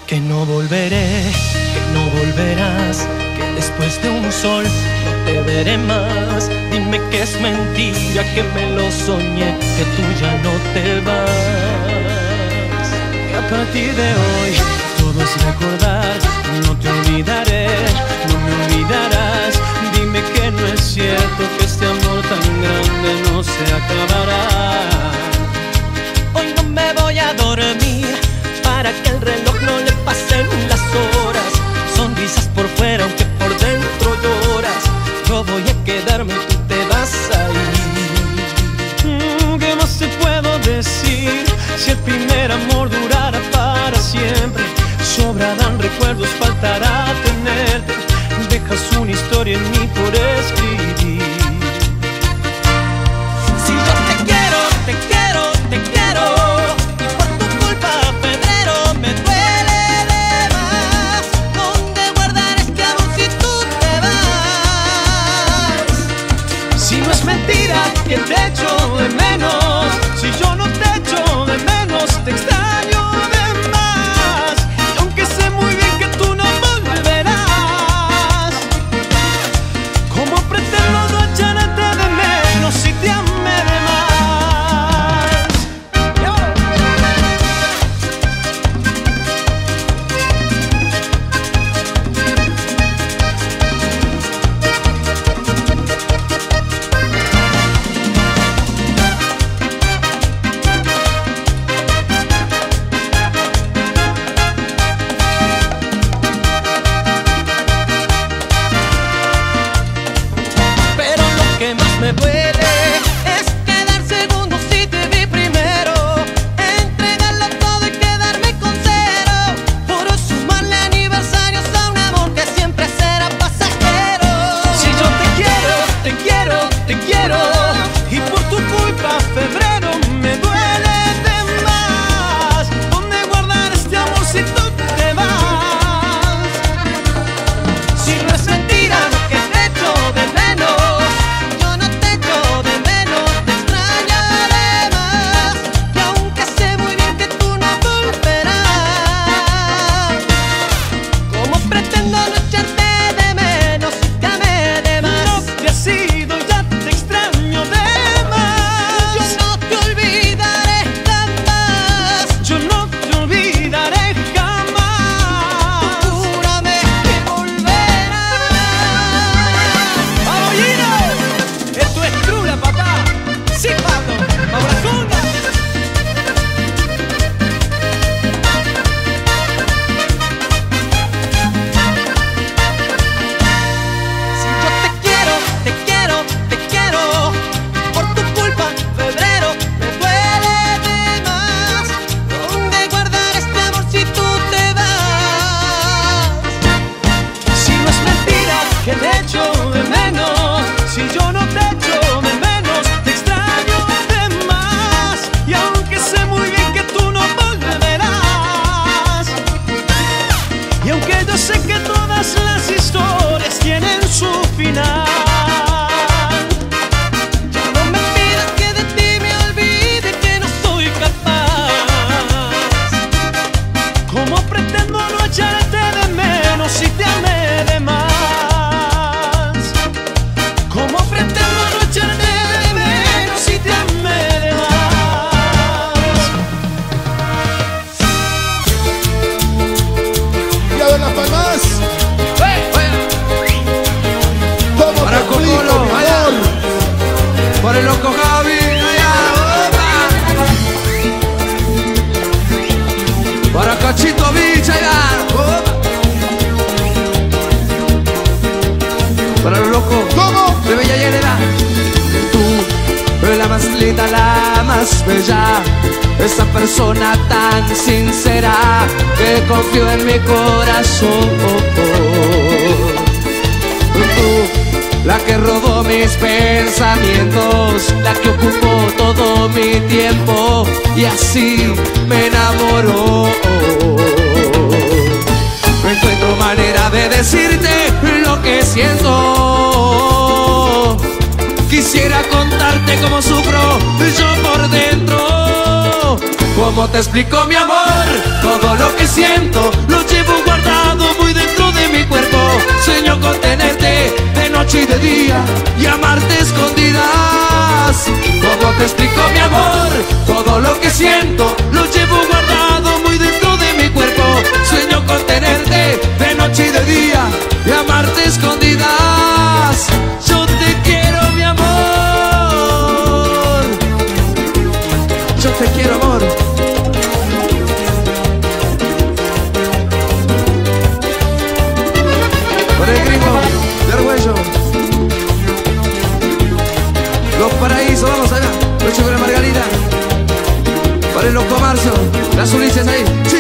Que no volveré, que no volverás, que después de un sol no te veré más. Dime que es mentira, que me lo soñé, que tú ya no te vas. Que a partir de hoy todo es recordar, no te olvidaré, no me olvidarás. Dime que no es cierto, que este amor tan grande no se acabará. Hoy no me voy a dormir para que el reloj no le pasen las horas. Sonrisas por fuera aunque por dentro lloras. Yo voy a quedarme y tú te vas a ir. ¿Qué más te puedo decir? Si el primer amor durara para siempre, sobrarán recuerdos, faltará tenerte. Dejas una historia en mí por escribir. Si yo te quiero, te quiero, te quiero, y por tu culpa febrero me duele de más. ¿Dónde guardar este amor si tú te vas? Si no es mentira que te echo de menos, si yo no te echo de menos, te extraño de más. Y aunque sé muy bien que tú no volverás, ¿cómo pretendo no echarte de menos si te amé de más? Pero lo que más me duele es quedar segundo si te vi primero, entregarlo todo y quedarme con cero, por sumarle aniversarios a un amor que siempre será pasajero. Si yo te quiero, te quiero, te quiero, y por tu culpa febrero me duele de más. ¿Dónde guardar este amor si tú te vas? Si no es mentira que te echo de menos, yo no te echo de menos, te extrañaré más. Y aunque sé muy bien que tú no volverás, ¿cómo pretendo no echarte de menos si te amé de más? No te has ido, ya te extraño de más. Yo no te olvidaré jamás, yo no te olvidaré jamás. Júrame que volverás. ¡Vamos, Gino! Esto es Trula, papá. Sí, Pablo. ¡Ahora Zunga! Si yo te quiero, te quiero, te quiero, por tu culpa febrero me duele de más. ¿Dónde guardar este amor si tú te vas? Si no es mentira que te echo de menos, si yo no te echo de menos, te extraño de más. Y aunque sé muy bien que tú no volverás, y aunque yo sé que todas las historias tienen su final, ya no me pidas que de ti me olvide, que no soy capaz. ¿Cómo pretendo no echarte de menos si te amé de más? ¿Cómo pretendo no echarte de menos si te amé de más? Día de las Palmas, todo Para te explico, Cocolo, mi allá. amor. Por el loco Javi, allá, opa. Para Cachito Beach, allá, opa. Para los locos, ¿Cómo? de Bella Llanera. Tú eres la más linda, la más bella, esa persona tan sincera que confío en mi corazón. Tú, la que robó mis pensamientos, la que ocupó todo mi tiempo y así me enamoró. No encuentro manera de decirte lo que siento. Quisiera contarte cómo sufro yo por dentro, cómo ¿Cómo te explico mi amor? Todo lo que siento lo llevo guardado muy dentro de mi cuerpo. Sueño con tenerte de noche y de día y amarte escondidas. ¿Cómo te explico mi amor? Todo lo que siento lo llevo guardado muy dentro de mi cuerpo. Sueño con tenerte de noche y de día y amarte escondidas. Yo te quiero mi amor. Yo te quiero amor. Por el Grimo de Argüello, Los Paraísos, vamos allá. Noche con la Margarita. Para el Loco Marzo, las Ulises ahí. Sí.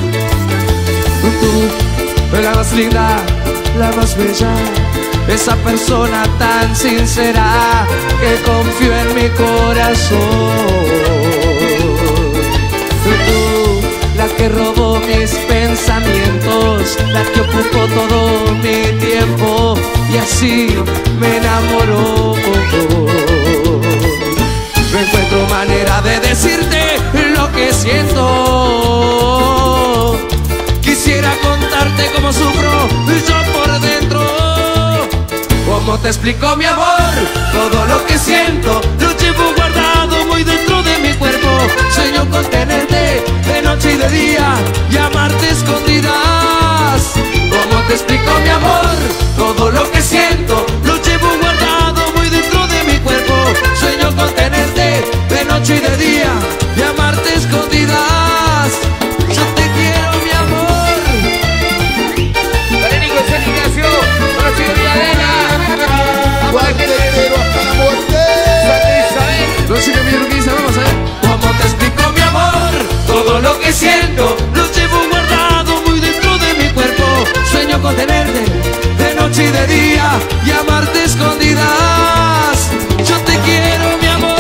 Tú, la más linda, la más bella, esa persona tan sincera que confío en mi corazón. Tú, la que robó mis pensamientos, la que ocupó todo mi tiempo y así me enamoró. No encuentro manera de decirte lo que siento. Quisiera contarte cómo sufro yo por dentro. ¿Cómo te explico mi amor? Todo lo que siento lo llevo guardado muy dentro de mi cuerpo. Sueño con tenerte de noche y de día y amarte escondidas. ¿Cómo te explico mi amor? Todo lo que siento lo llevo guardado muy dentro de mi cuerpo. Sueño con tenerte de noche y de día y amarte escondidas. Yo te quiero mi amor. Dale, Nico, San Ignacio, Rocío Villadena. Juan, te quiero hasta la muerte. Santa Isabel. Rocío Villarruquiza, vamos a ver. ¿Cómo te explico mi amor? Todo lo que siento lo llevo guardado muy dentro de mi cuerpo. Sueño con tenerte de noche y de día y amarte escondidas. Yo te quiero mi amor.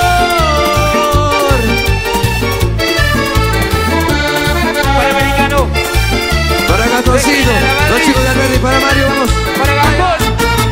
Panamericano. Para Gatoncito, los chicos de Alberti, para Mario, vamos. Para Gastón.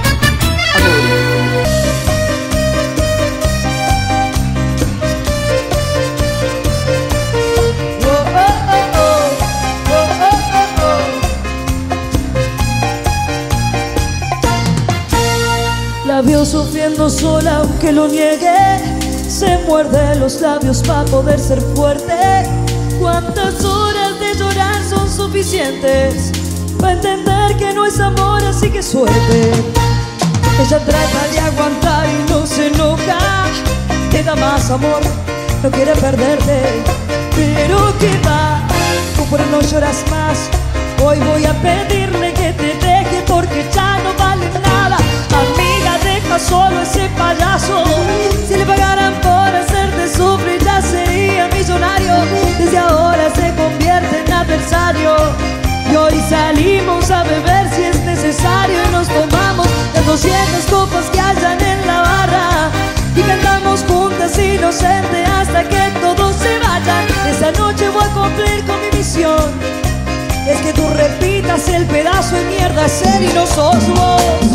La vio sufriendo sola aunque lo niegue. Se muerde los labios para poder ser fuerte. ¿Cuántas horas de llorar son suficientes para entender que no es amor, así que suerte? Ella trata de aguantar y no se enoja. Te da más amor, no quiere perderte. Pero ¿qué va? Tú por no lloras más. Hoy voy a pedirle que te deje porque ya no vale nada. Amiga, deja solo ese payaso. Si le pagaran por hacerte sufrir ya sería millonario. Desde ahora se convierte en adversario. Y hoy salimos a beber si es necesario. Y nos tomamos las 200 copas que hayan en la barra. Y cantamos juntas inocente hasta que todos se vayan. Esta noche voy a cumplir con mi misión. Es que tú repitas el pedazo de mierda ser y no sos vos.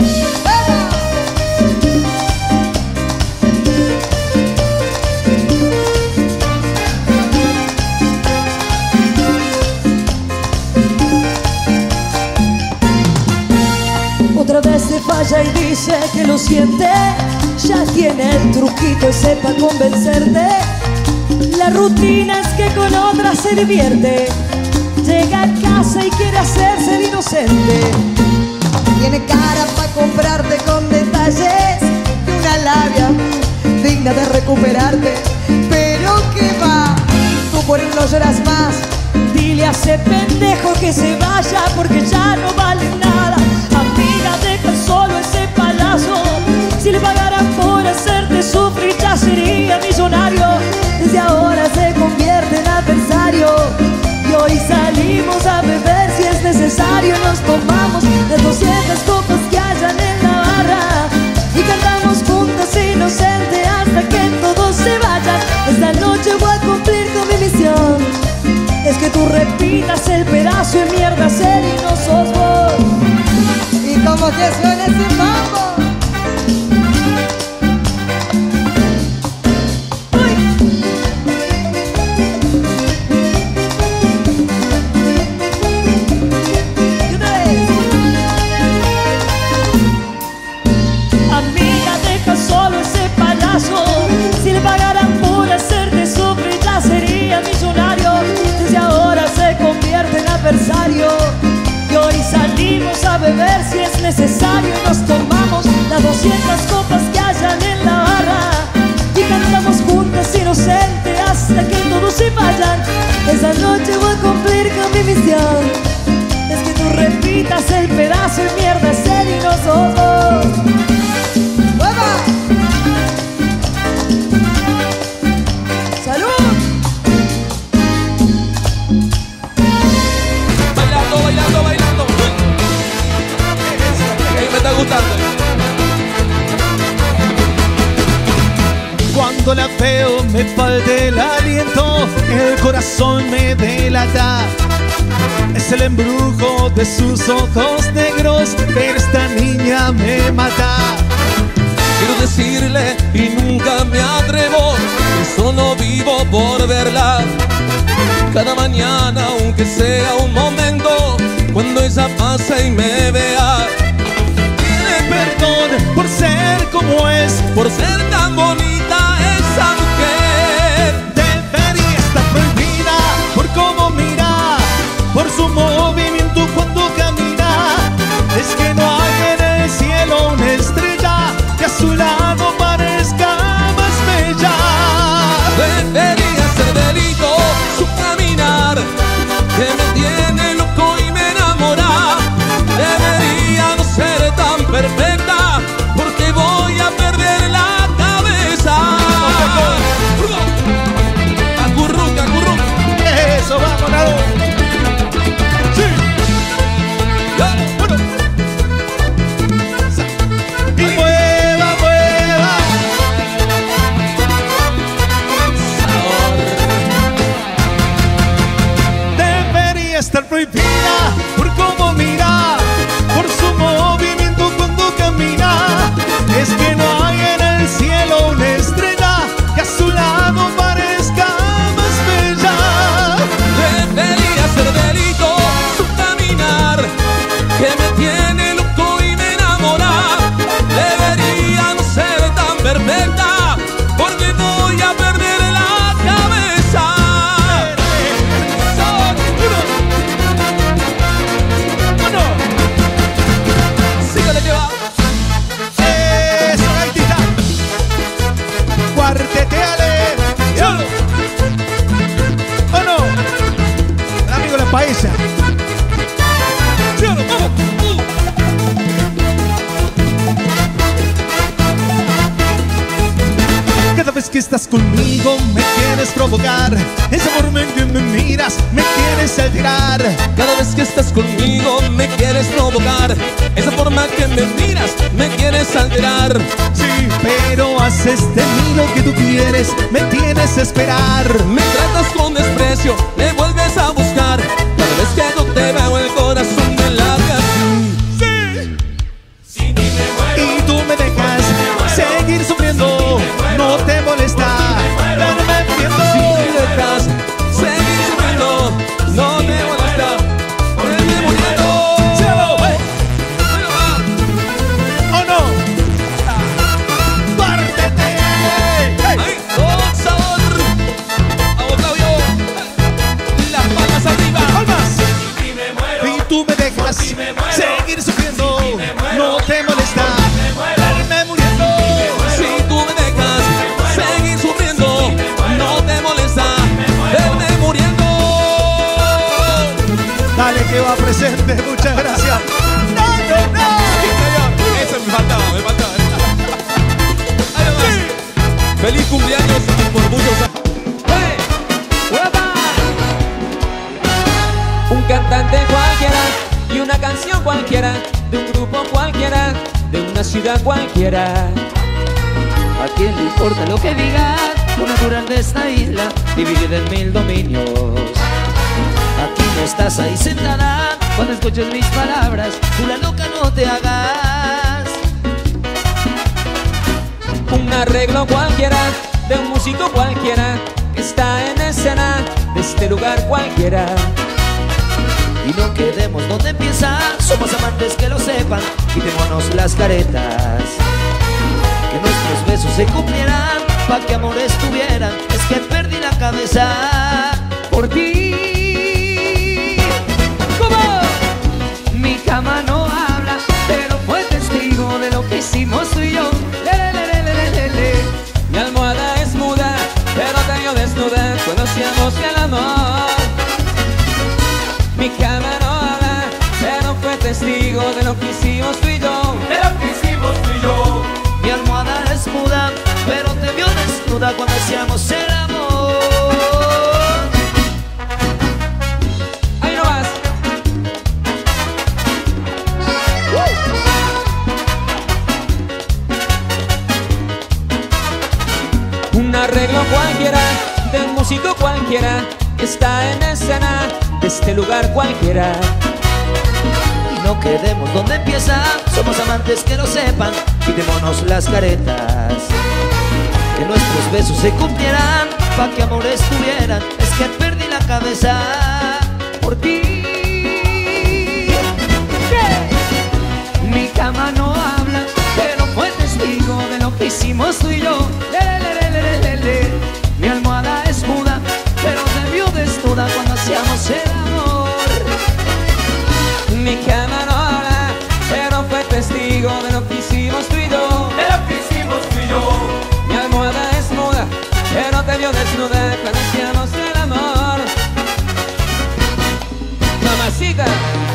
Otra vez se falla y dice que lo siente. Ya tiene el truquito ese para convencerte. La rutina es que con otra se divierte. Llega a casa y quiere hacerse el inocente. Tiene cara para comprarte con detalles y una labia digna de recuperarte. Pero ¿qué va? Tú por él no lloras más. Dile a ese pendejo que se vaya porque ya no vale nada. Amiga, deja solo ese payaso. Si le pagaran por hacerte sufrir ya sería millonario. Desde ahora se convierte en adversario. Y hoy salimos a beber si es necesario. Nos tomamos de 200 copas que hayan en la barra. Y cantamos juntas inocente hasta que todos se vayan. Esta noche voy a cumplir con mi misión. Es que tú repitas el pedazo de mierda ser y no sos vos. Y como que suena ese mambo. beber si es necesario y nos tomamos las 200 copas que hayan en la barra y cantamos juntas inocente hasta que todos se vayan. Esa noche voy a cumplir con mi misión, es que tú repitas el pedazo y mierda es él y nosotros. ¡Vamos! ¡Salud! Bailando, bailando, bailando. Me está gustando. Cuando la veo me falta el aliento, el corazón me delata. Es el embrujo de sus ojos negros, pero esta niña me mata. Quiero decirle y nunca me atrevo, que solo vivo por verla. Cada mañana, aunque sea un momento, cuando ella pasa y me vea. Pide perdón por ser como es, Por ser tan bonita esa mujer. debería estar prohibida por cómo mira, por su movimiento cuando camina. Es que no hay en el cielo una estrella que a su lado parezca más bella. Debería ser delito su caminar, que me tiene loco y me enamora. Debería no ser tan perfecta, porque voy a perder la cabeza. Acurruca, acurruca. Eso, vámonos. Sí. Bueno. Y mueva, mueva. Debería estar prohibida por cómo mira, por su movimiento cuando camina. Es que no hay en el cielo una estrella que a su lado parezca más bella. Debería ser delito su caminar, que me tiene loco y me enamora. Debería no ser tan perfecta, porque voy a perder la cabeza. Sígale que va. Eso, gaitita. Cuarteteale. ¿O no? El amigo la paisa. Cada vez que estás conmigo me quieres provocar. Esa forma en que me miras me quieres alterar. Cada vez que estás conmigo me quieres provocar. Esa forma que me miras me quieres alterar. Sí, pero haces de mí lo que tú quieres, me tienes a esperar. Me tratas con desprecio, me vuelves a buscar. Cada vez que yo te veo el corazón me late así. Sí. Y tú me dejas seguir sufriendo, no te molesta verme muriendo. Si me dejas seguir sufriendo, no me molesta verme muriendo. ¿O no? ¡Pártete! ¡Ay, con sabor! ¡Vamos, Claudio! ¡Las palmas arriba! ¡Palmas! Y tú me dejas seguir sufriendo, no te molesta verme muriendo. Si tú me dejas seguir sufriendo, no te molesta verme muriendo. Dale que va presente, muchas gracias. ¡No, no, no! Eso me faltaba, me faltaba. Ahí nomás. Feliz cumpleaños por muchos años. Un cantante cualquiera y una canción cualquiera, de un grupo cualquiera, de una ciudad cualquiera. ¿A quién le importa lo que diga? Lo natural de esta isla, dividida en 1000 dominios. Aquí no estás ahí sentada, cuando escuches mis palabras, tú la loca no te hagas. Un arreglo cualquiera, de un músico cualquiera, que está en escena, de este lugar cualquiera. Y no quedemos donde empieza, somos amantes que lo sepan, quitémonos las caretas. Que nuestros besos se cumplieran, pa' que amores tuvieran, es que perdí la cabeza por ti. ¿Cómo? Mi cama no habla, desnuda cuando hacíamos el amor. Mi cama no habla, pero fue testigo de lo que hicimos tú y yo. De lo que hicimos tú y yo. Mi almohada es muda, pero te vio desnuda cuando hacíamos el amor. Ahí no vas. Un arreglo cualquiera, de un músico cualquiera, está en escena, de este lugar cualquiera. Y no quedemos donde empieza, somos amantes que lo sepan, quitémonos las caretas. Que nuestros besos se cumplieran, pa' que amores tuvieran. Es que perdí la cabeza por ti. Mi cama no habla, pero fue testigo de lo que hicimos tú y yo. Mi almohada es muda, pero te vio desnuda cuando hacíamos el amor. Mi cama no habla, pero fue testigo de lo que hicimos tú y yo. De lo que hicimos tú y yo. Mi almohada es muda, pero te vio desnuda cuando hacíamos el amor. Mamacita.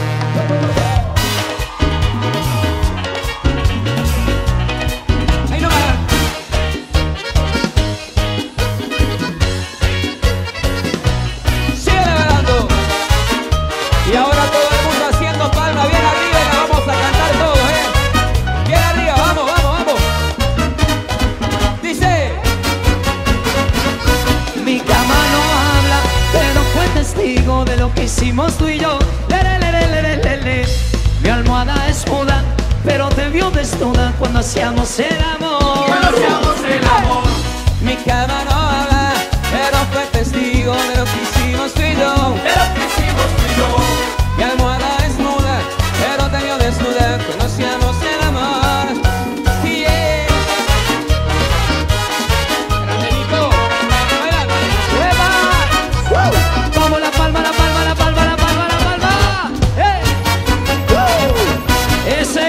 Ahí no va. Sigue bailando. Y ahora todo el mundo haciendo palmas bien arriba y la vamos a cantar todos, Bien arriba, vamos, vamos, vamos. Dice. Mi cama no habla, pero fue testigo de lo que hicimos tú y yo. Mi almohada es muda, pero te vio desnuda cuando hacíamos el amor. Cuando hacíamos el amor. Mi cama no habla, pero fue testigo de lo que hicimos tú y yo. De lo que hicimos tú y yo. Mi almohada es muda, pero te vio desnuda cuando hacíamos el amor. Yeah. Grande Nico. Bailando. ¡Uepa! Vamos la palma, la palma, la palma, la palma, la palma. ¡Hey! Ese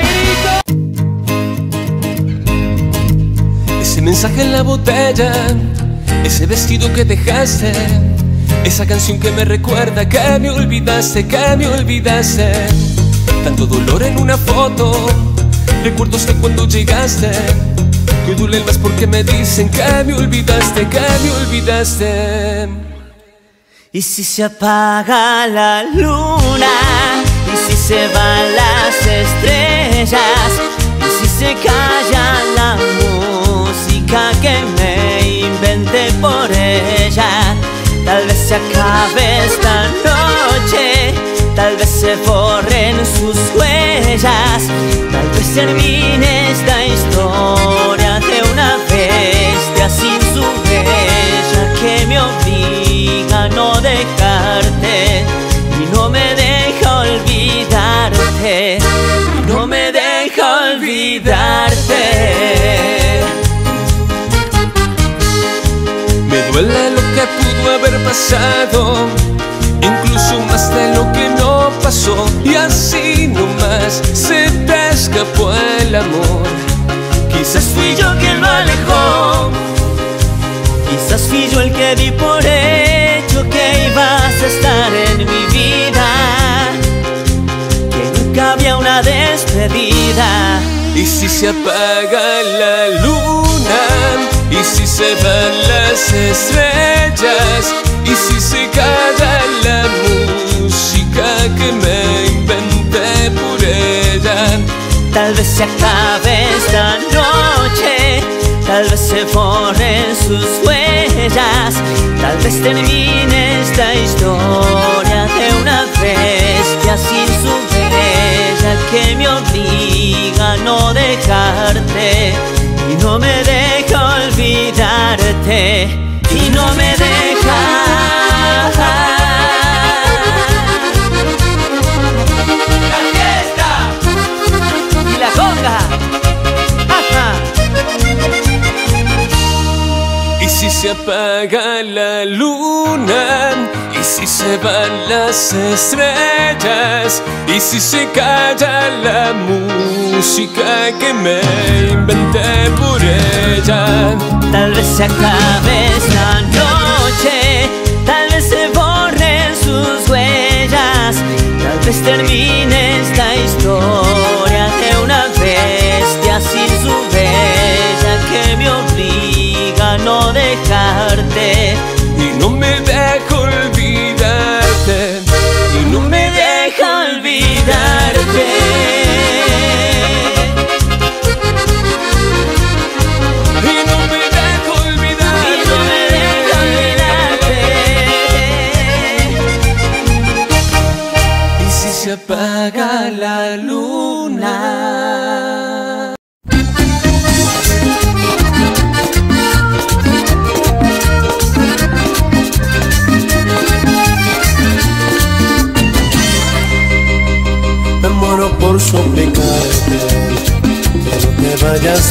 grito. Ese mensaje en la botella, ese vestido que dejaste, esa canción que me recuerda que me olvidaste, que me olvidaste. Tanto dolor en una foto, recuerdos de cuando llegaste, que duelen más porque me dicen que me olvidaste, que me olvidaste. Y si se apaga la luna, y si se van las estrellas, y si se calla la música que me inventé por ella, tal vez se acabe esta noche, tal vez se borren sus huellas, tal vez termine esta historia de una bestia sin su bella que me obliga a no dejarte y no me deja olvidarte, no me deja olvidarte. Me duele lo que pudo haber pasado, incluso más de lo que no pasó. Y así nomás se te escapó el amor. Quizás fui yo quien lo alejó, quizás fui yo el que di por hecho que ibas a estar en mi vida, que nunca había una despedida. Y si se apaga la luna, y si se van las estrellas, y si se calla la música que me inventé por ella, tal vez se acabe esta noche, tal vez se borren sus huellas, tal vez termine esta historia de una bestia sin su bella que me obliga a no dejarte y no me deja olvidarte y no me deja. La fiesta y la conga. Ajá. Y si se apaga la luna, y si se van las estrellas, y si se calla la música que me inventé por ella, tal vez se acabe esta noche,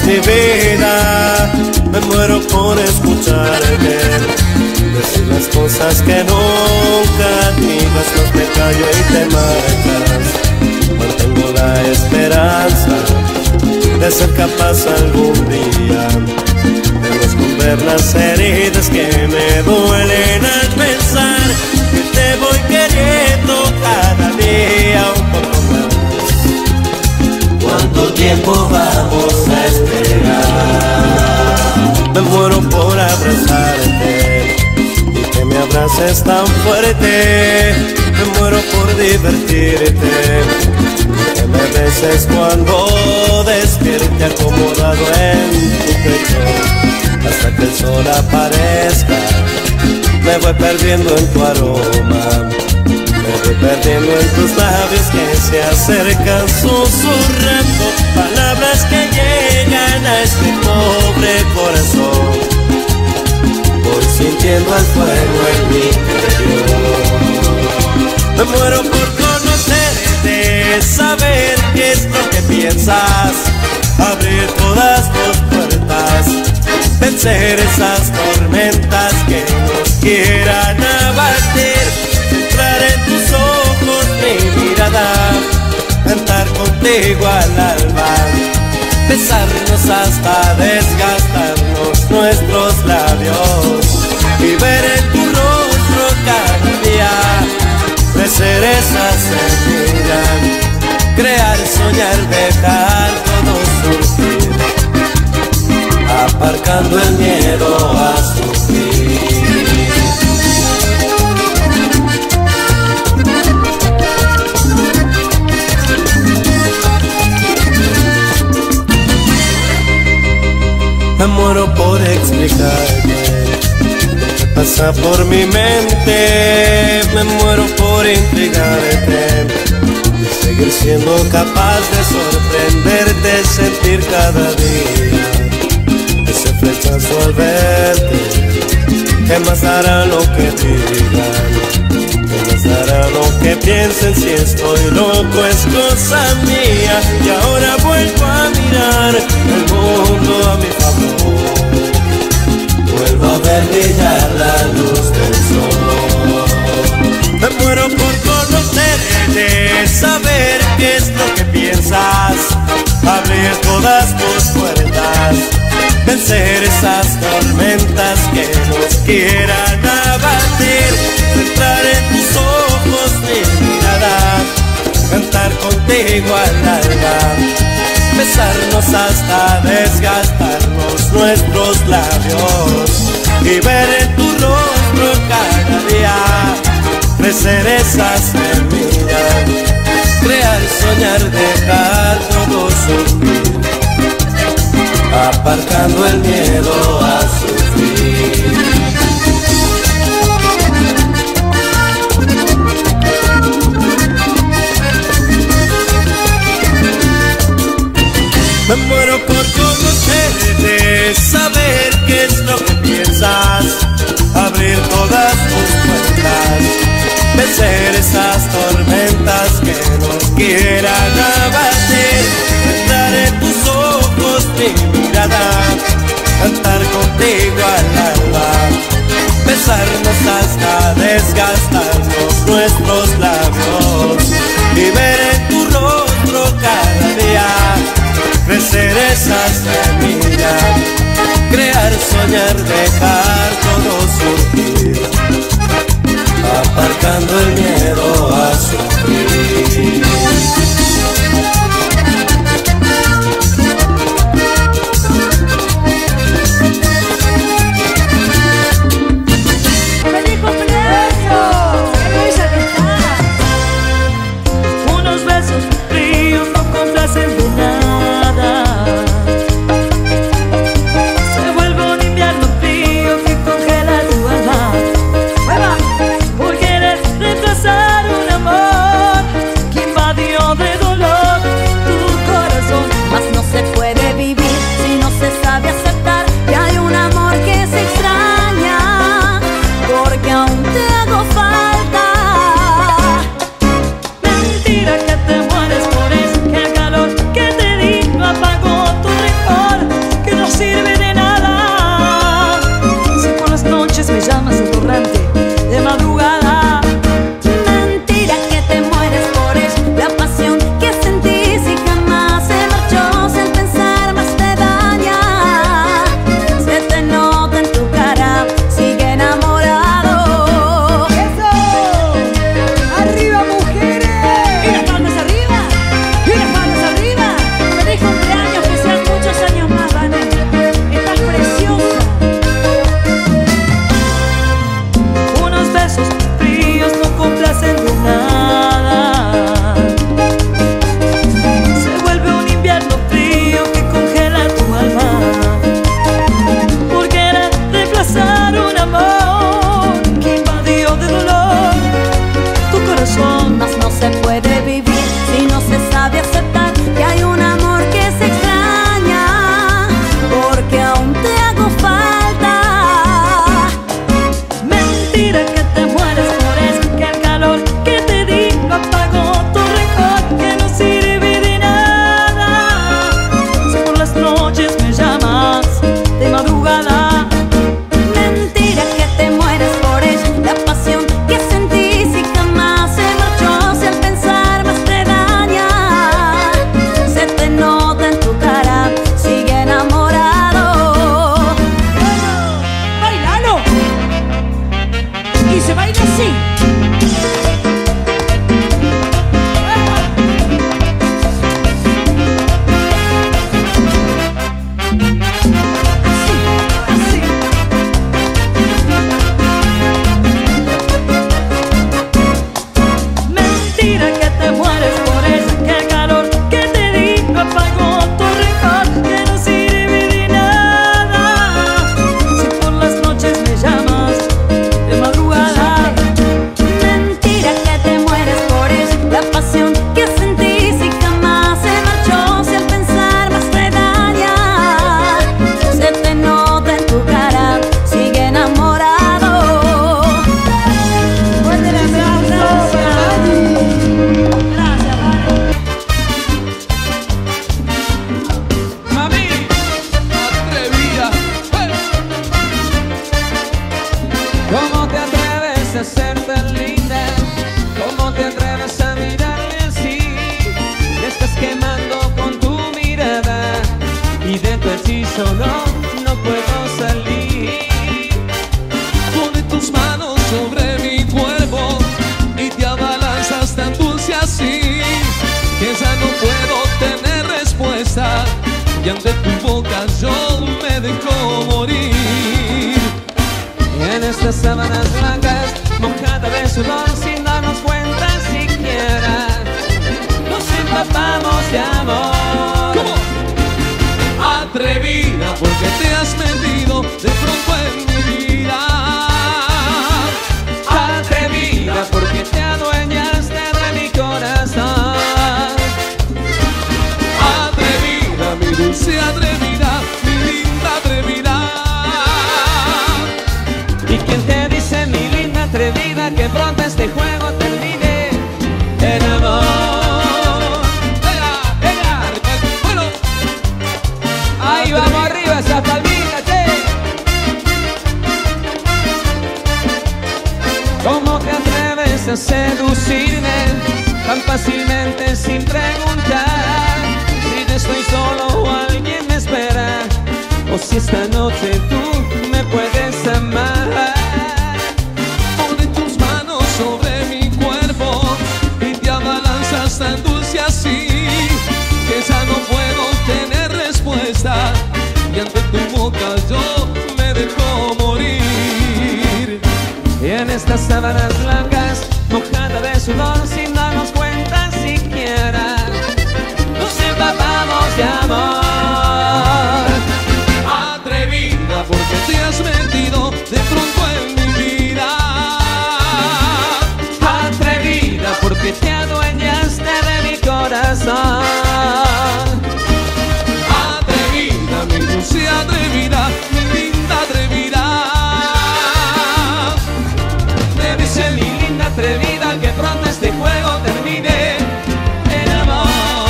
mi vida, me muero por escucharte decir las cosas que nunca digas, no te callo y te marcas. Mantengo la esperanza de ser capaz algún día de esconder las heridas que me duelen al pensar que te voy queriendo cada día un poco más. ¿Cuánto tiempo vamos a esperar? Me muero por abrazarte y que me abraces tan fuerte. Me muero por divertirte, que me beses cuando despierte acomodado en tu pecho. Hasta que el sol aparezca, me voy perdiendo en tu aroma, me voy perdiendo en tus labios que se acercan susurrando palabras que llegan a este pobre corazón. Voy sintiendo el fuego en mi interior. Me muero por conocerte, saber qué es lo que piensas, abrir todas tus puertas, vencer esas tormentas que nos quieran abatir, entrar en tus ojos mi mirada, cantar contigo al alba, besarnos hasta desgastarnos nuestros labios y ver en tu rostro cada día crecer esa semilla, crear, soñar, dejar todo surgir, aparcando el miedo a sufrir. Me muero por explicarte pasa por mi mente, me muero por intrigarte y seguir siendo capaz de sorprenderte, sentir cada día ese flechazo al verte. ¿Qué más dará lo que digan? ¿Qué más dará lo que piensen? Si estoy loco es cosa mía y ahora vuelvo a mirar el mundo a mi favor. Vuelvo a ver brillar la luz del sol. Me muero por conocerte, saber qué es lo que piensas, abrir todas tus puertas, vencer esas tormentas que nos quieran abatir, entrar en tus ojos mi mirada, cantar contigo al alba, besarnos hasta desgastarnos nuestros labios y ver en tu rostro cada día crecer esa semilla, crear, soñar, dejar todo surgir, aparcando el miedo a sufrir. Me muero por conocerte, saber qué es lo que piensas, abrir todas tus puertas, vencer esas tormentas que nos quieran abatir, entrar en tus ojos mi mirada, cantar contigo al alba, besarnos hasta desgastarnos nuestros labios y ver en tu rostro cada día crecer esa semilla, crear, soñar, dejar todo surgir, aparcando el miedo a sufrir. Unos besos fríos no complacen de nada. Se vuelve un invierno frío Así. Mentira que te mueres por eso, que el calor que te di apagó tu rencor, que no sirve de nada si por las noches me llamas de madrugada. Mentira que te mueres por eso, la pasión que sentí si jamás se marchó, si al pensar más te daña, se te nota en tu cara, sigue enamorado. Fuerte el aplauso. Gracias, Vale. Mami, atrevida. ¿Cómo te atreves a ser tan linda? ¿Cómo te atreves a mirarme así? Me estás quemando con tu mirada y de tu hechizo no puedo salir. Pone tus manos sobre mi cuerpo y te abalanzas tan dulce así que ya no puedo tener respuesta y ante tu boca yo me dejo morir. En estas sábanas blancas, mojada de sudor sin darnos cuenta siquiera, nos empapamos de amor. ¿Cómo? Atrevida porque te has metido de pronto en mi vida. Atrevida porque te adueñaste de mi corazón. Atrevida, mi dulce atrevida, mi linda atrevida. ¿Y quién te dice, mi linda atrevida, que pronto este juego termine en amor? ¡Venga! Bueno, ahí vamos arriba, esa palmita, che. ¿Cómo te atreves a seducirme tan fácilmente sin preguntar si yo estoy solo o alguien me espera, o si esta noche tú me puedes amar? Pone tus manos sobre mi cuerpo y te abalanzas tan dulce así que ya no puedo tener respuesta y ante tu boca yo me dejo morir. Y en estas sábanas blancas, mojada de sudor sin darnos cuenta siquiera, nos empapamos de amor. Atrevida porque te has metido de pronto en mi vida. Atrevida porque te adueñaste de mi corazón. Atrevida, mi dulce atrevida, mi linda atrevida. Me dice mi linda atrevida que pronto este juego termine en amor.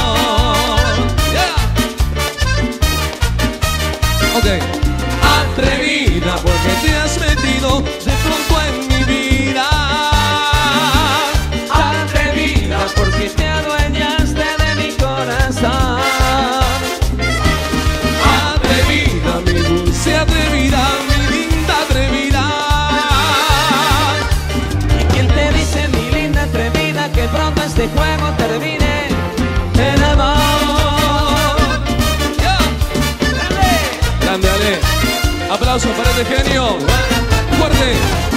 Yeah. Ok. Atrevida porque te has metido de pronto en mi vida. Atrevida porque te adueñaste de mi corazón. Atrevida, mi dulce atrevida, mi linda atrevida. ¿Y quién te dice, mi linda atrevida, que pronto este juego termine en amor? Yeah. Grande, Ale. Aplauso para este genio. Fuerte.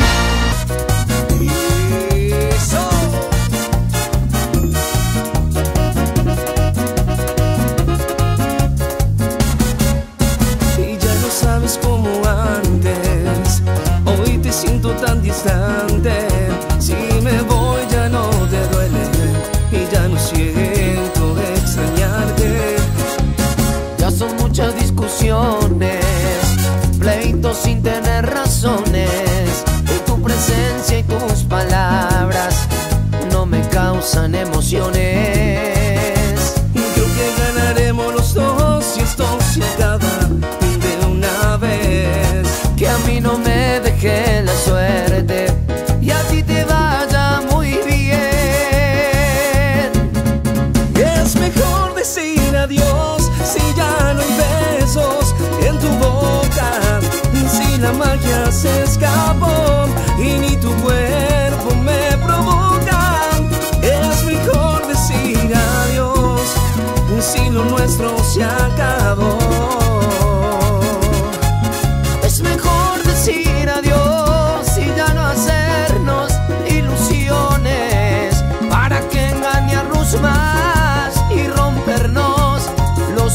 Y ya no sabes como antes, hoy te siento tan distante. Si me voy ya no te duele y ya no siento extrañarte. Ya son muchas discusiones, pleitos sin tener razones.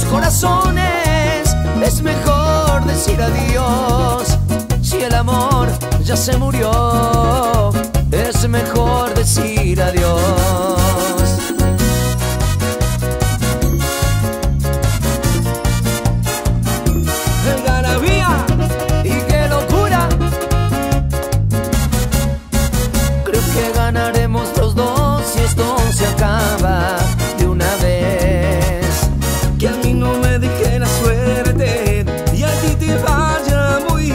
corazones. Es mejor decir adiós si el amor ya se murió. Es mejor decir adiós. Algarabía y qué locura. Creo que ganaremos los dos si esto se acaba de una vez. Que a mí no me deje la suerte y a ti te vaya muy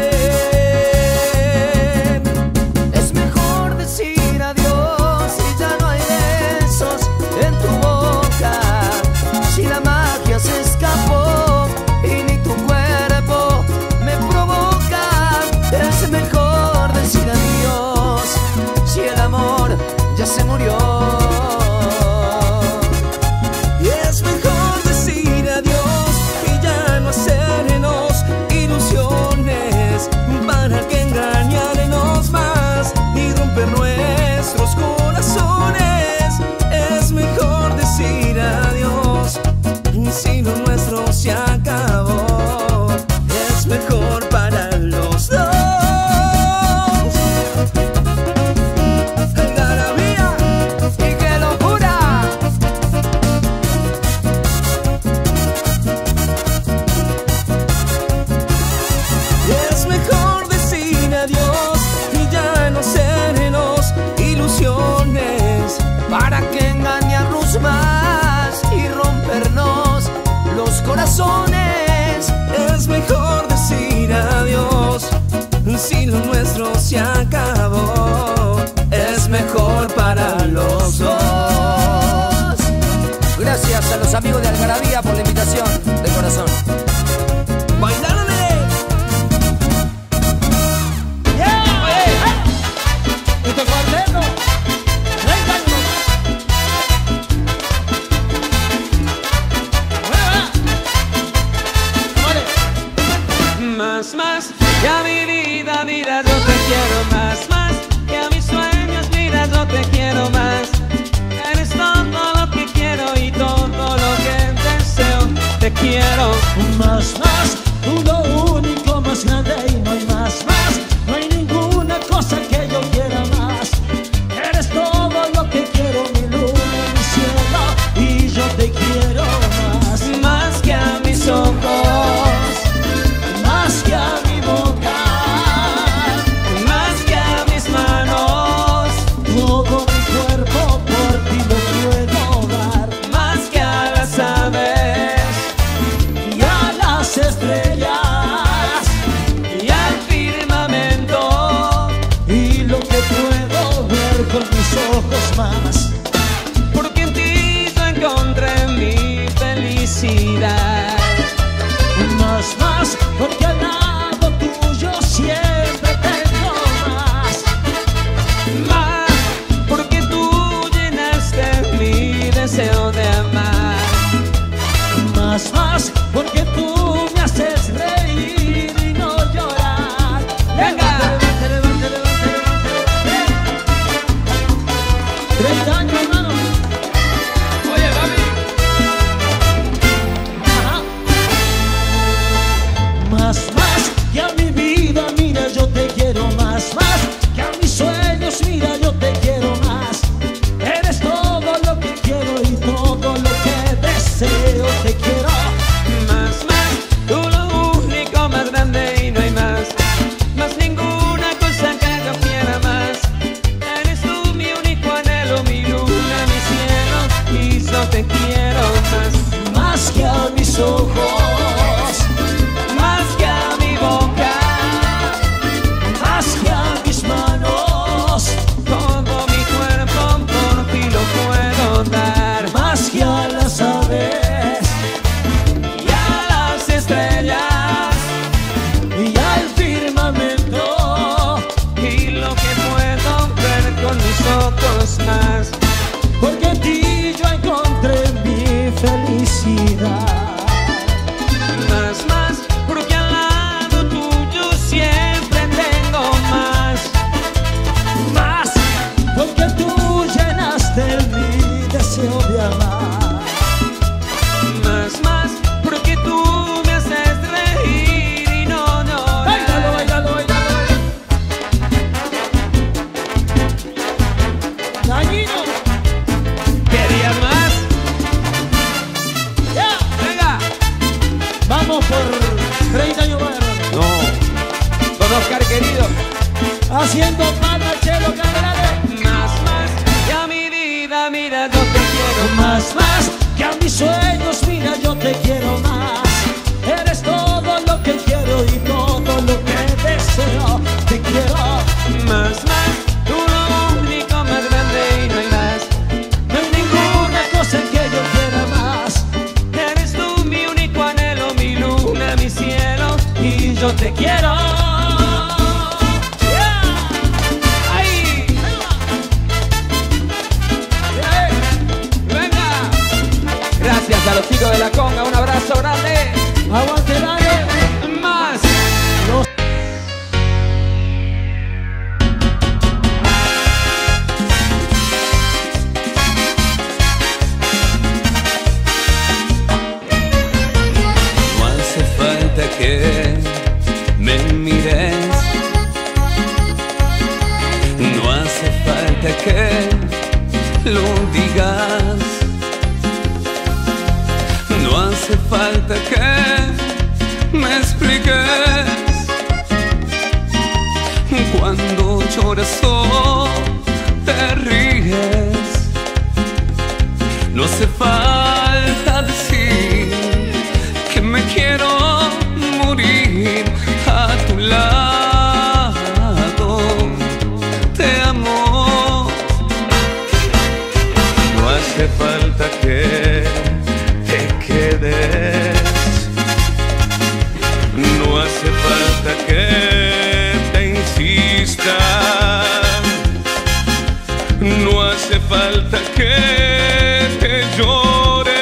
bien. Es mejor decir adiós si ya no hay besos en tu boca, si la magia se escapó y ni tu cuerpo me provoca. Es mejor decir adiós si el amor ya se murió. Y es mejor decir adiós y ya no hacernos ilusiones. ¿Para que engañarnos más y romper nuestros corazones? Es mejor decir adiós si lo nuestro se acabó. Es mejor para los dos. Algarabía y qué locura. Es mejor decir adiós y ya no hacernos ilusiones. ¿Para qué engañarnos más y rompernos los corazones? Es mejor decir adiós si lo nuestro se acabó. Es mejor para los dos. Gracias a los amigos de Algarabía por la invitación de corazón. ¡Bailale! Este cuarteto, 30 años. Más, que a mi vida, mira, yo te quiero más, que a mis sueños, mira, yo te quiero más. Eres todo lo que quiero y todo lo que deseo, te quiero. Más, tú lo único más grande y no hay más, no hay ninguna cosa que yo quiera más. Eres todo lo que quiero, mi luna y mi cielo, y yo te quiero Más que a mis ojos, más que a mi boca, más que a mis manos, todo mi cuerpo por ti lo puedo dar, más que a las aves y a las estrellas. Haciendo palmas, Chelo Cabrales. Más, que a mi vida, mira, yo te quiero Más, que a mis sueños, mira, yo te quiero más. Eres todo lo que quiero y todo lo que deseo. Te quiero más, tú lo único más grande y no hay más. no hay ninguna cosa que yo quiera más. Eres tú mi único anhelo, mi luna, mi cielo, y yo te quiero. Gracias a los chicos de la conga, un abrazo grande. Aguante, dale. Más. No hace falta que me mires, no hace falta que lo digas. No hace falta que me expliques cuando lloras o te ríes. No hace falta decir que me quiero morir a tu lado. Te amo. No hace falta que no hace falta que te insista, no hace falta que te llore.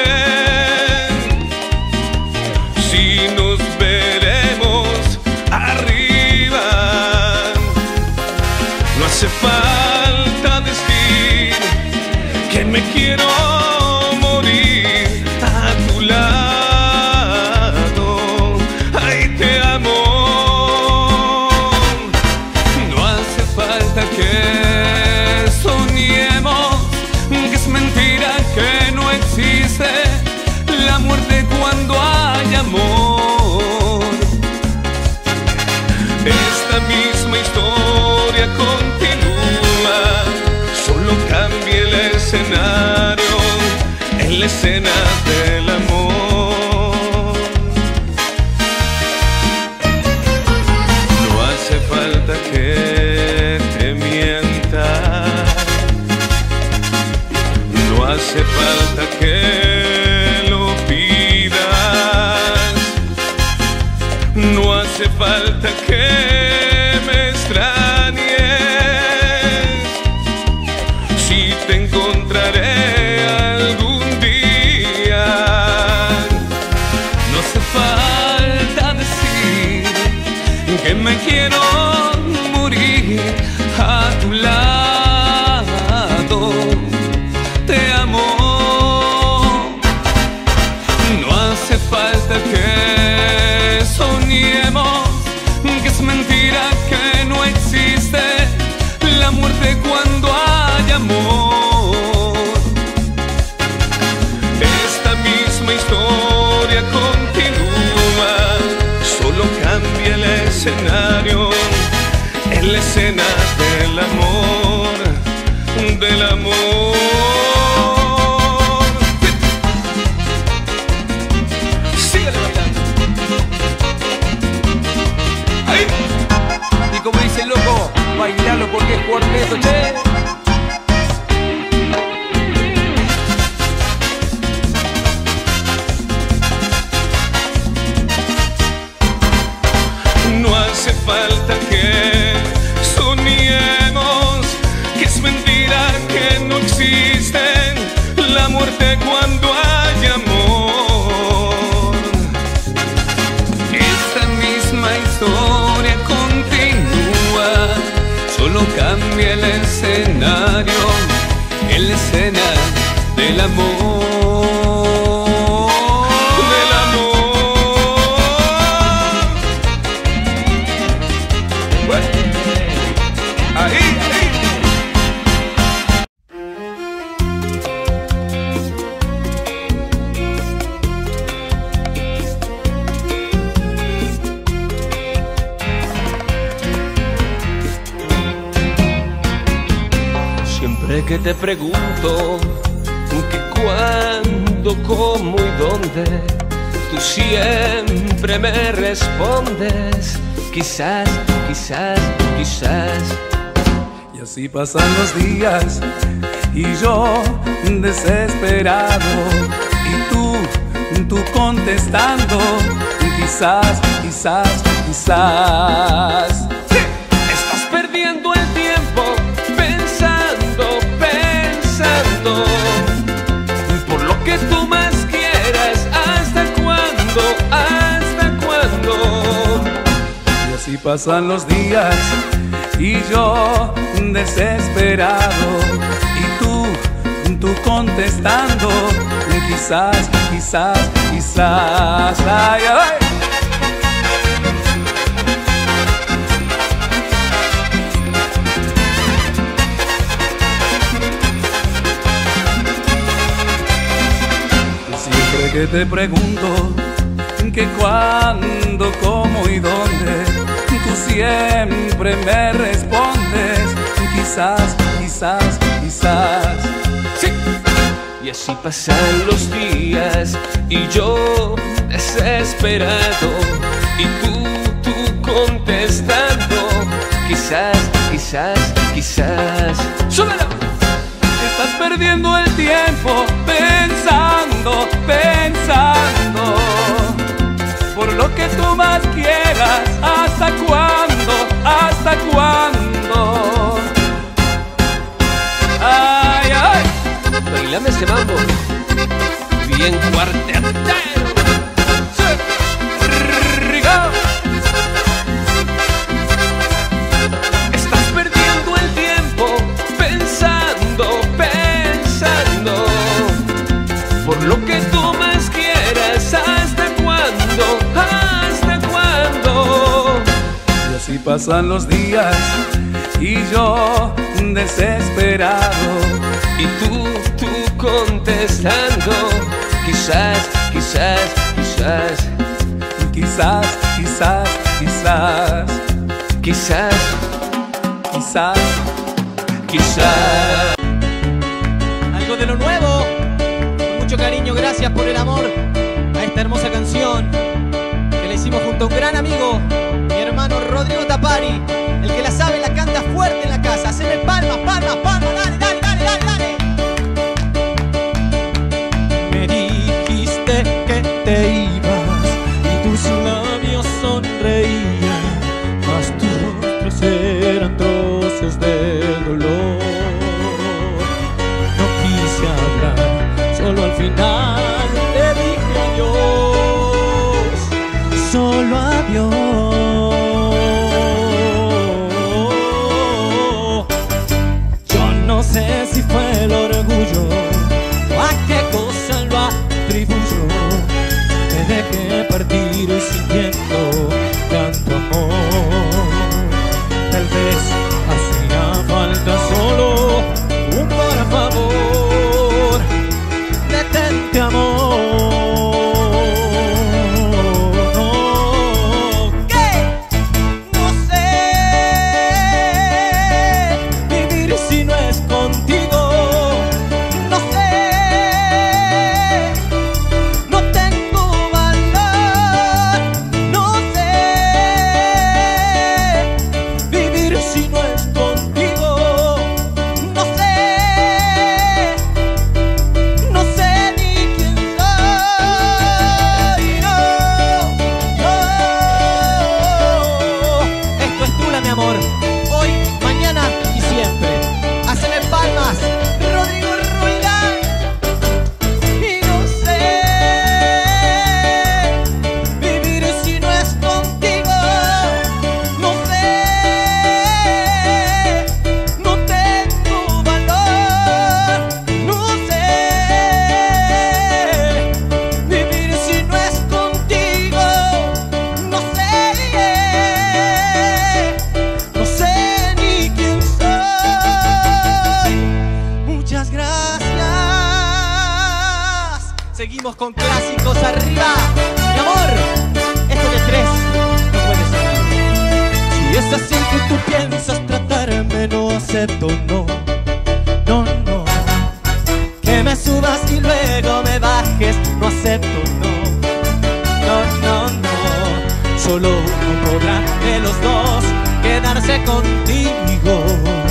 Si nos veremos arriba, no hace falta decir que me quiero morir a tu lado. Ay, te amo. No hace falta que soñemos, que es mentira, que no existe la muerte cuando hay amor. Esta misma historia continúa, solo cambia el escenario en la escena del amor. No hace falta que te mientas, no hace falta que lo pidas, no hace falta que me extrañes. Si te encontraré algún día, no hace falta decir que me quiero morir a tu lado. Te amo. No hace falta que soñemos, que es mentira, que no existe la muerte cuando hay amor. Esta misma historia continúa, solo cambia el escenario en la escena del amor, del amor. Síguele bailando. Ahí. Y como dice el loco, bailalo porque es cuarteto, che. No hace falta que soñemos, que es mentira, que no existe la muerte cuando hay amor. Esta misma historia continúa, solo cambia el escenario en la escena del amor. Del amor. Bueno. Ahí, ahí. siempre que te pregunto que cuándo, cómo y dónde, tú siempre me respondes quizás, quizás, quizás. Y así pasan los días y yo desesperado, y tú contestando quizás, quizás, quizás. Estás perdiendo el tiempo pensando, pensando por lo que tú más quieras. ¿Hasta cuándo? ¿Hasta cuándo? Y así pasan los días y yo desesperado, y tú contestando quizás, quizás, quizás. Ay, ay. Siempre que te pregunto que cuándo, cómo y dónde, tú siempre me respondes quizás, quizás, quizás. Sí. Y así pasan los días y yo desesperado, y tú contestando quizás, quizás, quizás. ¡Súbelo! Estás perdiendo el tiempo pensando, pensando por lo que tú más quieras. ¿Hasta cuándo? ¿Hasta cuándo? Ay, ay. Bailame ese mambo bien cuartetero. Estás perdiendo el tiempo pensando, pensando por lo que tú más quieras. ¿Hasta cuándo? ¿Hasta cuándo? Y así pasan los días y yo desesperado, y tú contestando quizás, quizás, quizás, quizás, quizás, quizás, quizás, quizás, quizás. Algo de lo nuevo, con mucho cariño, gracias por el amor a esta hermosa canción que le hicimos junto a un gran amigo, mi hermano Rodrigo Tapari. El que la sabe la canta fuerte en la casa. Haceme palmas, palmas, palmas, dale, dale, dale, dale, dale. Me dijiste que te ibas y tus labios sonreían, mas tus rostros eran trozos del dolor. No quise hablar, solo al final te dije adiós, solo adiós. No sé si fue el orgullo o a qué cosa lo atribuyo. Te dejé partir sintiendo tanto amor. Tal vez hacía falta solo un por favor. Detente, amor. Seguimos con clásicos arriba. Mi amor, esto de tres no puede ser. Si es así que tú piensas tratarme, no acepto, no. No, solo uno podrá de los dos quedarse contigo.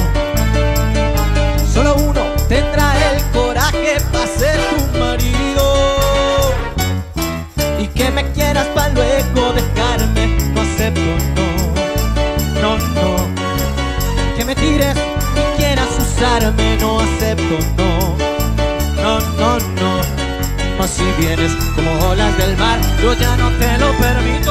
Solo uno tendrá el coraje para ser tu marido. Y que me quieras para luego dejarme, no acepto, no, no, no. Que me tires y quieras usarme, no acepto, no, no, no, no. Mas si vienes como olas del mar, yo ya no te lo permito.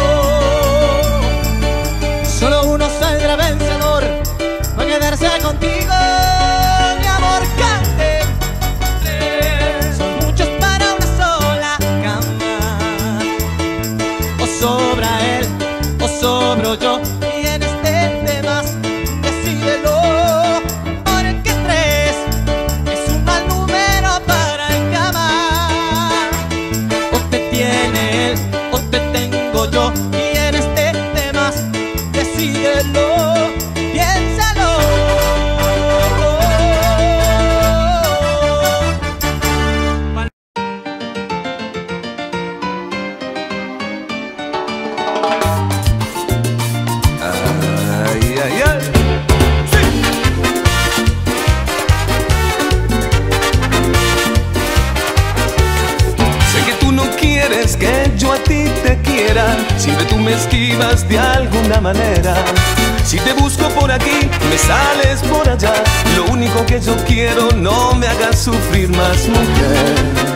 Solo uno saldrá vencedor para quedarse contigo. Mi amor, cante. Son muchos para una sola cama. O sobra él, o sobro yo. Y en este tema decídelo. Porque tres es un mal número para encamar. O te tiene él, o te tengo yo. Y en este tema decídelo, piénsalo. Ay, ay, ay. Sé que tú no quieres que yo a ti te quiera, siempre tú me esquivas de alguna manera. Si te busco por aquí, me sales por allá. Lo único que yo quiero, no me hagas sufrir más, mujer.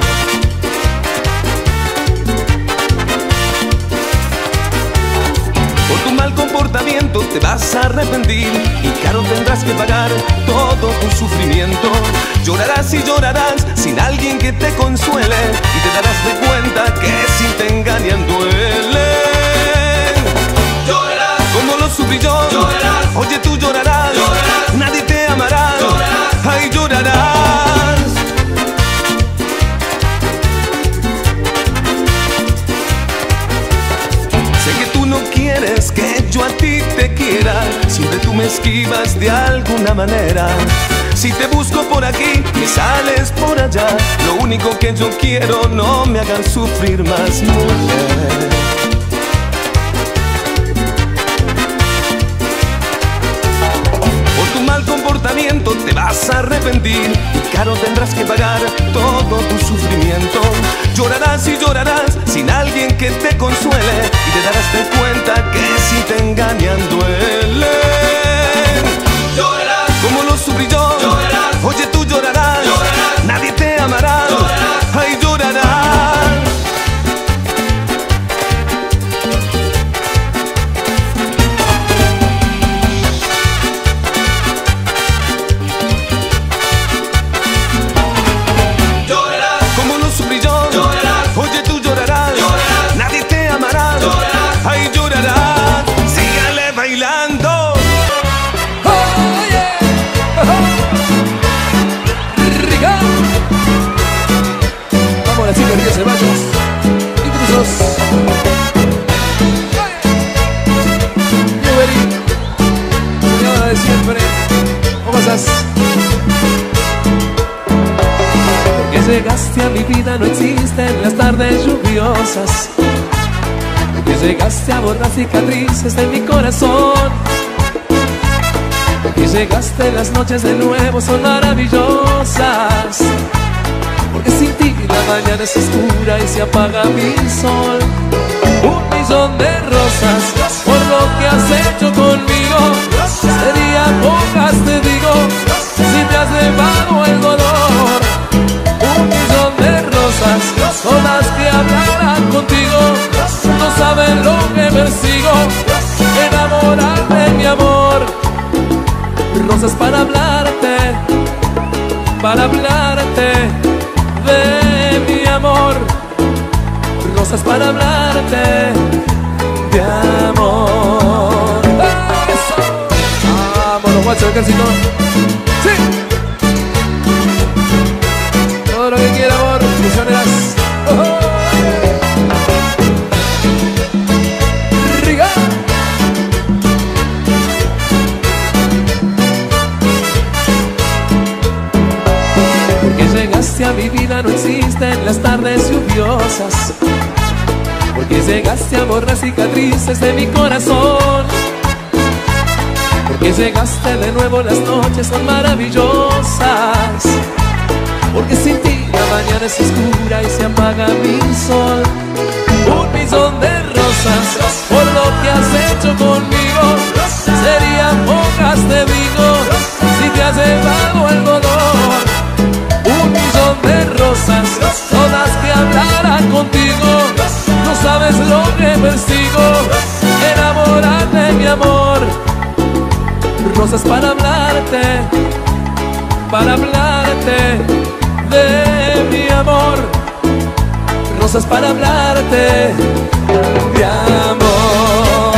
Por tu mal comportamiento te vas a arrepentir y caro tendrás que pagar todo tu sufrimiento. Llorarás y llorarás sin alguien que te consuele y te darás de cuenta que si te engañan duele. Llorarás como lo sufrí yo. Llorarás. Oye, tú llorarás. Llorarás. Nadie te amará. Llorarás. Ay, llorarás. Sé que tú no quieres que yo a ti te quiera, siempre tú me esquivas de alguna manera. Si te busco por aquí, me sales por allá. Lo único que yo quiero, no me hagan sufrir más, mujer. Por tu mal comportamiento te vas a arrepentir y caro tendrás que pagar todo tu sufrimiento. Llorarás y llorarás sin alguien que te consuele y te darás de cuenta que si te engañan duele. Llorarás como lo sufrí yo. Llorarás. Oye, tú llorarás. Llorarás. Nadie te amará. Llorarás. Ay, llorarás. Llorarás como lo sufrí yo. Llorarás. Oye, tú llorarás. Llorarás. Nadie te amará. Llorarás. Ay, llorarás. Sígale bailando. Vamos a decir que Río Ceballos y Cruzos. Newbery, soñadora de siempre. ¿Cómo estás? Porque llegaste a mi vida, no existen las tardes lluviosas. Porque llegaste a borrar cicatrices de mi corazón. Porque llegaste, las noches de nuevo son maravillosas. Porque sin ti la mañana es oscura y se apaga mi sol. 1.000.000 de rosas por lo que has hecho conmigo. Sería pocas, te digo, si te has llevado el dolor. 1.000.000 de rosas son las que hablarán contigo. No saben lo que persigo, enamorarte, mi amor. Rosas para hablarte de mi amor. Rosas para hablarte de amor. ¡Eso! Vámonos, guacho, ejército. ¡Sí! Todo lo que quiera, amor, misioneras. ¡Oh! ¡Riga! Porque llegaste a mi vida, no existen las tardes lluviosas. Porque porque llegaste a borrar cicatrices de mi corazón, porque llegaste de nuevo, las noches son maravillosas, porque sin ti la mañana es oscura y se apaga mi sol. 1.000.000 de rosas por lo que has hecho conmigo, serían hojas de vino si te has llevado el dolor. 1.000.000 de rosas, todas que hablarán contigo, no sabes lo que persigo, enamorarte mi amor. Rosas para hablarte de mi amor. Rosas para hablarte de amor.